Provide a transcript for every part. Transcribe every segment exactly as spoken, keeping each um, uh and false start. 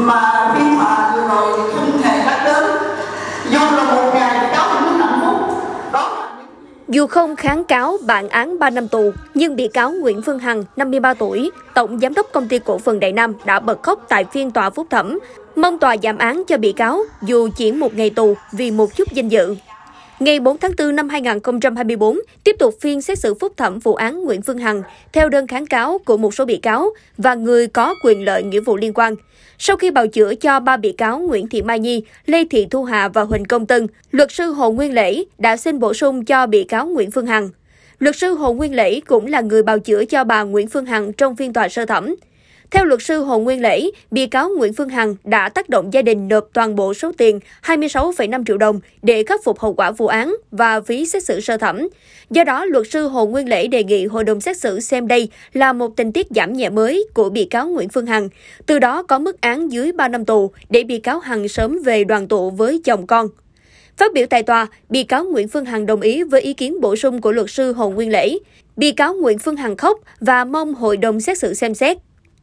mà phiên tòa vừa rồi thì không hề nhắc đến. Dù là một ngày bị cáo không muốn hạnh phúc. Đó là những... Dù không kháng cáo bản án ba năm tù, nhưng bị cáo Nguyễn Phương Hằng, năm mươi ba tuổi, tổng giám đốc công ty cổ phần Đại Nam đã bật khóc tại phiên tòa phúc thẩm, mong tòa giảm án cho bị cáo dù chỉ một ngày tù vì một chút danh dự. Ngày bốn tháng tư năm hai nghìn không trăm hai mươi tư, tiếp tục phiên xét xử phúc thẩm vụ án Nguyễn Phương Hằng theo đơn kháng cáo của một số bị cáo và người có quyền lợi nghĩa vụ liên quan. Sau khi bào chữa cho ba bị cáo Nguyễn Thị Mai Nhi, Lê Thị Thu Hà và Huỳnh Công Tân, luật sư Hồ Nguyên Lễ đã xin bổ sung cho bị cáo Nguyễn Phương Hằng. Luật sư Hồ Nguyên Lễ cũng là người bào chữa cho bà Nguyễn Phương Hằng trong phiên tòa sơ thẩm. Theo luật sư Hồ Nguyên Lễ, bị cáo Nguyễn Phương Hằng đã tác động gia đình nộp toàn bộ số tiền hai mươi sáu phẩy năm triệu đồng để khắc phục hậu quả vụ án và phí xét xử sơ thẩm. Do đó, luật sư Hồ Nguyên Lễ đề nghị hội đồng xét xử xem đây là một tình tiết giảm nhẹ mới của bị cáo Nguyễn Phương Hằng, từ đó có mức án dưới ba năm tù để bị cáo Hằng sớm về đoàn tụ với chồng con. Phát biểu tại tòa, bị cáo Nguyễn Phương Hằng đồng ý với ý kiến bổ sung của luật sư Hồ Nguyên Lễ. Bị cáo Nguyễn Phương Hằng khóc và mong hội đồng xét xử xem xét.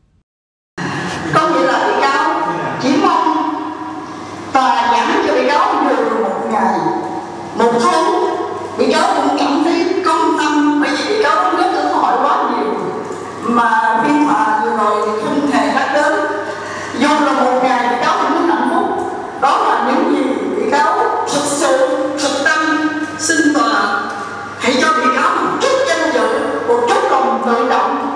Có nghĩa là bị cáo chỉ mong tòa giảm cho bị cáo được một ngày, một tháng. Bị cáo cũng cảm thấy công tâm bởi vì bị cáo đóng góp cho xã hội quá nhiều mà phiên tòa vừa rồi thì không hề nhắc đến. Dù là một ngày bị cáo không muốn hạnh phúc. Đó là những gì bị cáo thực sự thực tâm xin tòa hãy cho bị cáo một chút danh dự, một chút lòng tự trọng.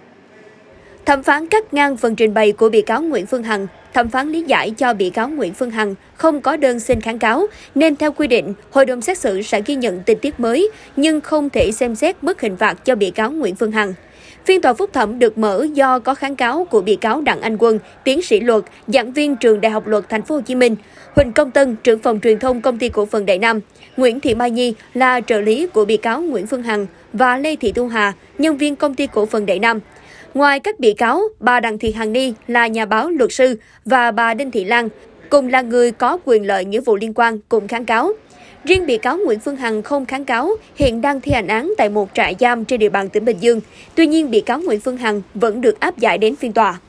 Thẩm phán cắt ngang phần trình bày của bị cáo Nguyễn Phương Hằng. Thẩm phán lý giải cho bị cáo Nguyễn Phương Hằng không có đơn xin kháng cáo, nên theo quy định, hội đồng xét xử sẽ ghi nhận tình tiết mới, nhưng không thể xem xét mức hình phạt cho bị cáo Nguyễn Phương Hằng. Phiên tòa phúc thẩm được mở do có kháng cáo của bị cáo Đặng Anh Quân, tiến sĩ luật, giảng viên trường Đại học Luật Thành phố Hồ Chí Minh, Huỳnh Công Tân, trưởng phòng truyền thông công ty cổ phần Đại Nam, Nguyễn Thị Mai Nhi là trợ lý của bị cáo Nguyễn Phương Hằng và Lê Thị Thu Hà, nhân viên công ty cổ phần Đại Nam. Ngoài các bị cáo, bà Đặng Thị Hàn Ni là nhà báo luật sư và bà Đinh Thị Lan cùng là người có quyền lợi nghĩa vụ liên quan cùng kháng cáo. Riêng bị cáo Nguyễn Phương Hằng không kháng cáo, hiện đang thi hành án tại một trại giam trên địa bàn tỉnh Bình Dương. Tuy nhiên, bị cáo Nguyễn Phương Hằng vẫn được áp giải đến phiên tòa.